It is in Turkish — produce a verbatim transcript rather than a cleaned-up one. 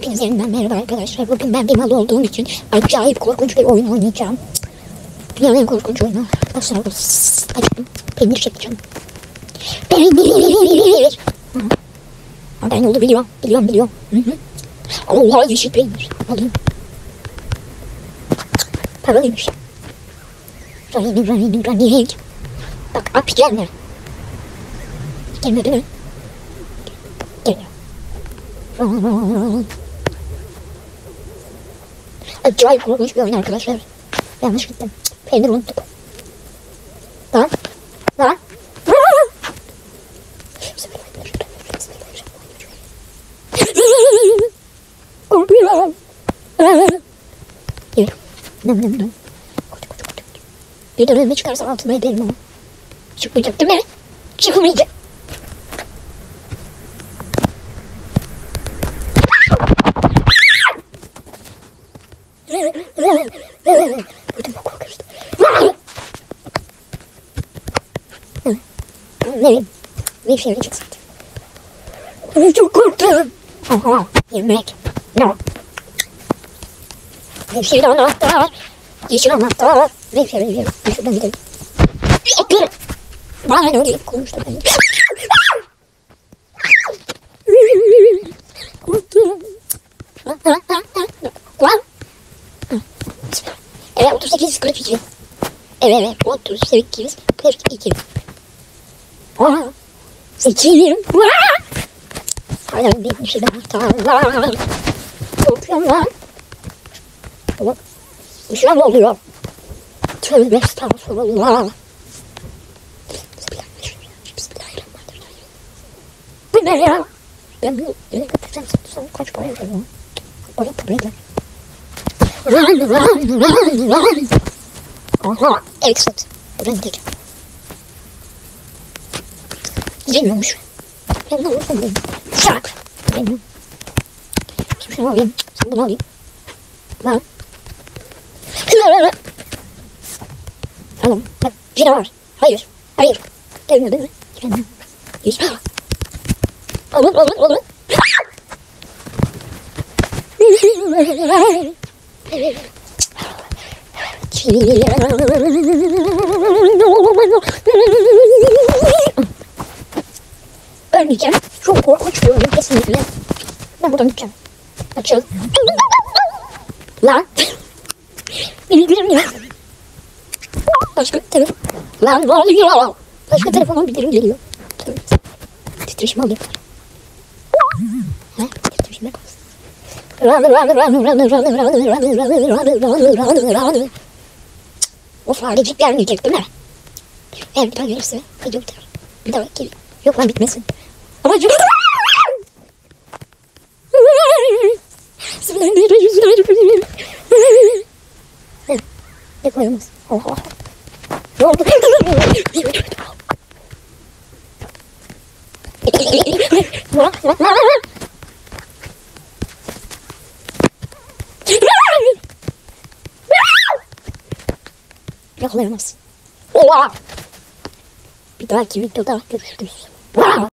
Hepinize yeniden merhaba arkadaşlar. Bugün ben bir mal olduğum için acayip korkunç bir oyun oynayacağım. Dünyanın en korkunç oyunu. Basarız. Açtım. Peynir çekeceğim. Peynir. Ha, ben oldu biliyorum. Biliyorum biliyorum. Hı hı. Allah yeşil peynir. Alayım. Paralıymış. Rani rani rani. Bak abi gelme. Gelmedi mi? Geliyor. Acayip korkunç bir oyun arkadaşlar. Yanlış gittim. Peynir unuttuk. Tamam. Tamam. Korkuyorum. Yürü. Nem nem nem. Koç koç koç. Bir de önüme çıkarsa altıma ederim ama. Çıkmayacak değil mi? Çıkmayacak. Ödüm korkuyoruz. Ne bileyim. Bir şeyle çıksın. Çok korktum. Oha. Yemek. No. Yeşil anahtar. Yeşil anahtar. Ne şey veriyorum. Şuradan gidelim. Atlarım. Bana ne öyle konuştum ben. Korktum. Lan. Evet otuz sekiz kırk iki. Evet evet otuz sekiz kırk iki. Aa, sekiz. Hala bir şey daha var. Korkuyorum lan. Ama bir şey mi oluyor? Tövbe estağfurullah. Bismillahirrahmanirrahim. Bu ne ya? Ben bunu yine götürsem satsam kaç para yapıyorum? Para para eder. Run run run run. Aha exit. Buradan gideceğim. Gidemiyormuş. Ben ne olursa gideyim. Şak. Gidemiyorum. Şimdi şunu alayım. Sen bunu alayım. Lan. Tamam. Bak bir şey var. Hayır. Hayır. Gelmiyor değil mi? Gelmiyor. Hiç. Olur olur olur. Ölmeyeceğim. Çok korkunç bir oyun kesinlikle. Ben buradan gideceğim. Açıl. Lan. Bildirim ya. Başka telefon. Lan ne oluyor? Başka telefonun bildirim geliyor. Titreşim alıyor. Ha? Titreşime kalsın. Run run run run run run run run run run run. O farecik gelmeyecek değil mi? Eğer bir daha gelirse video biter. Bir daha geliyor. Yok lan bitmesin. Ama çok... Bismillahirrahmanirrahim. Ne koyamaz? Oha. Ne oldu? Yakalayamaz. Oha. Bir dahaki videoda görüşürüz.